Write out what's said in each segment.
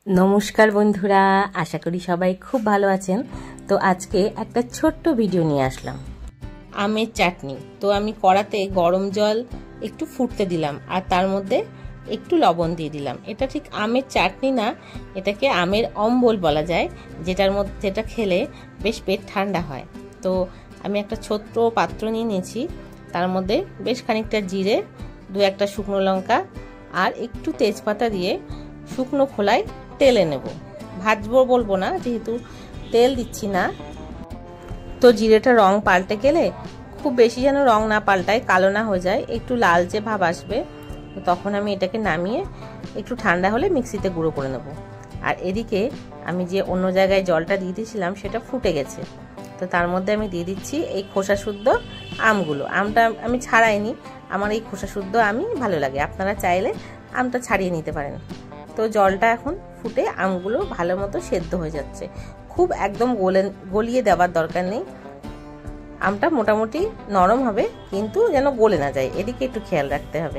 नमस्कार बंधुरा आशा करी सबाई खूब भालो आछेन। तो आज के एक छोट्ट भिडियो निये आसलाम आमेर चाटनी। तो आमी कड़ाते गरम जल एकटू फुटते दिलाम और तार मध्य एकटू लवण दिए दिलाम। एटा ठीक आमेर चाटनी ना, एटाके आमेर अम्बल बला जाय, जेटार मध्य जेटा खेले बेश पेट ठंडा हय। तो आमी एकटा छोट्ट पात्र निये निয়েছি, तार मध्य बेश खानिकटा जिरे, दो एकटा शुकनो लंका और एकटू तेजपाता दिए शुकनो खोलाय तेले नेब। भाजबो बोलबो ना, जेहेतु तेल दिচ্ছি ना। तो जिरेटा रंग पाल्टे गेले खूब बेशी जेन रंग ना पाल्टाय, कालो ना हो जाए, एकटू लालचे भाव आसबे, तखन आमी एटाके नामिये एकटू ठंडा होले मिक्सिते गुঁড়ো करे नेब। और एदिके आमी जे अन्य जायगाय जलटा दिये दिয়েছিলাম सेटा फुटे गेছে। तो तार मध्य आमी दिये दिচ্ছি এই খোসা শুদ্ধ আমগুলো। আমটা আমি ছাড়াইনি, আমার এই খোসা শুদ্ধ আমি ভালো লাগে, আপনারা চাইলে আমটা ছাড়িয়ে নিতে পারেন। তো জলটা এখন ফুটে আমগুলো ভালো মতো সেদ্ধ হয়ে যাচ্ছে, খুব একদম গলিয়ে দেওয়ার দরকার নেই। আমটা মোটামুটি নরম হবে কিন্তু যেন গলে না যায়, এদিকে একটু খেয়াল রাখতে হবে।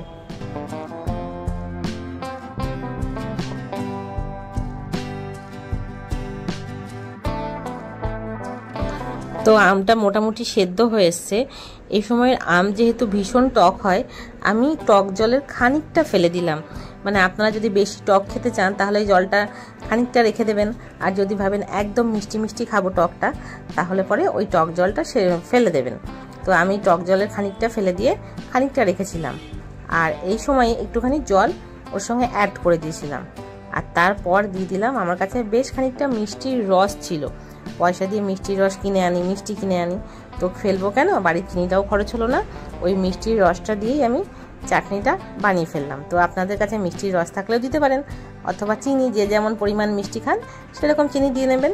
তো আমটা মোটামুটি সেদ্ধ হয়ে এসছে। এই সময়ের আম যেহেতু ভীষণ টক হয়, আমি টক জলের খানিকটা ফেলে দিলাম। মানে আপনারা যদি বেশি টক খেতে চান তাহলে জলটা খানিকটা রেখে দেবেন, আর যদি ভাবেন একদম মিষ্টি মিষ্টি খাবো টকটা, তাহলে পরে ওই টক জলটা ফেলে দেবেন। তো আমি টক জলের খানিকটা ফেলে দিয়ে খানিকটা রেখেছিলাম, আর এই সময় একটুখানি জল ওর সঙ্গে অ্যাড করে দিয়েছিলাম। আর তারপর দিয়ে দিলাম, আমার কাছে বেশ খানিকটা মিষ্টির রস ছিল, পয়সা দিয়ে মিষ্টির রস কিনে আনি, মিষ্টি কিনে আনি, তো ফেলবো কেন, বাড়ির চিনিটাও খরচ হলো না, ওই মিষ্টির রসটা দিয়েই আমি চাটনিটা বানিয়ে ফেললাম। তো আপনাদের কাছে মিষ্টির রস থাকলেও দিতে পারেন, অথবা চিনি, যে যেমন পরিমাণ মিষ্টি খান সেরকম চিনি দিয়ে নেবেন।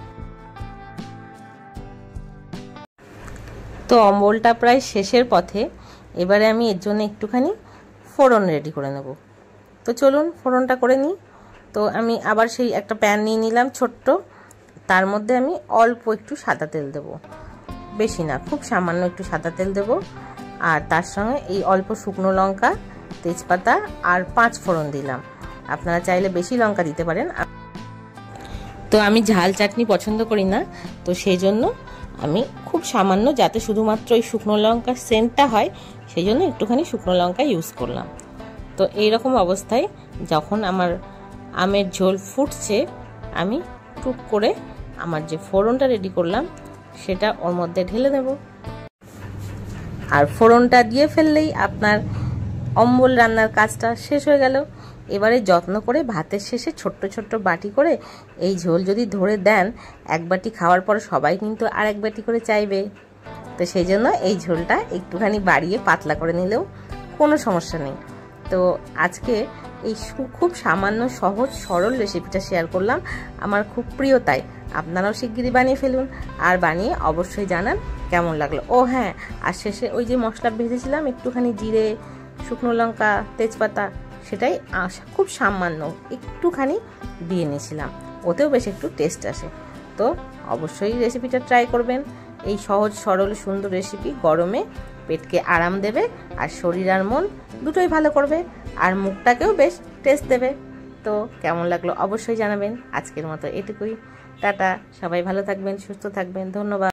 তো অম্বলটা প্রায় শেষের পথে, এবারে আমি এর জন্য একটুখানি ফোড়ন রেডি করে নেব। তো চলুন ফোড়নটা করে নিই। তো আমি আবার সেই একটা প্যান নিয়ে নিলাম ছোট্ট, তার মধ্যে আমি অল্প একটু সাদা তেল দেব, বেশি না, খুব সামান্য একটু সাদা তেল দেব। আর তার সঙ্গে এই অল্প শুকনো লঙ্কা, তেজপাতা আর 5 ফোড়ন দিলাম। আপনারা চাইলে বেশি লঙ্কা দিতে পারেন। তো আমি ঝাল চাটনি পছন্দ করি না, তো সেই জন্য আমি খুব সামান্য, যাতে শুধুমাত্র এই শুকনো লঙ্কার সেন্টটা হয়, সেই জন্য একটুখানি শুকনো লঙ্কা ইউজ করলাম। তো এইরকম অবস্থায় যখন আমার আমের ঝোল ফুটছে, আমি টুক করে আমার যে ফোড়নটা রেডি করলাম সেটা ওর মধ্যে ঢেলে দেব। আর ফোড়নটা দিয়ে ফেললেই আপনার অম্বল রান্নার কাজটা শেষ হয়ে গেল। এবারে যত্ন করে ভাতের শেষে ছোট্ট ছোট্ট বাটি করে এই ঝোল যদি ধরে দেন, এক বাটি খাওয়ার পর সবাই কিন্তু আর এক বাটি করে চাইবে। তো সেই জন্য এই ঝোলটা একটুখানি বাড়িয়ে পাতলা করে নিলেও কোনো সমস্যা নেই। তো আজকে এই খুব সামান্য সহজ সরল রেসিপিটা শেয়ার করলাম, আমার খুব প্রিয়, তাই আপনারাও শিগগিরই বানিয়ে ফেলুন, আর বানিয়ে অবশ্যই জানান কেমন লাগলো। ও হ্যাঁ, আর শেষে ওই যে মশলা ভেজেছিলাম একটুখানি জিরে, শুকনো লঙ্কা, তেজপাতা, সেটাই খুব সামান্য একটুখানি দিয়ে নিয়েছিলাম, ওতেও বেশ একটু টেস্ট আসে। তো অবশ্যই রেসিপিটা ট্রাই করবেন। এই সহজ সরল সুন্দর রেসিপি গরমে পেটকে আরাম দেবে, আর শরীর আর মন দুটোই ভালো করবে, আর মুখটাকেও বেশ টেস্ট দেবে। তো কেমন লাগলো অবশ্যই জানাবেন। আজকের মতো এটুকুই, টাটা, সবাই ভালো থাকবেন, সুস্থ থাকবেন, ধন্যবাদ।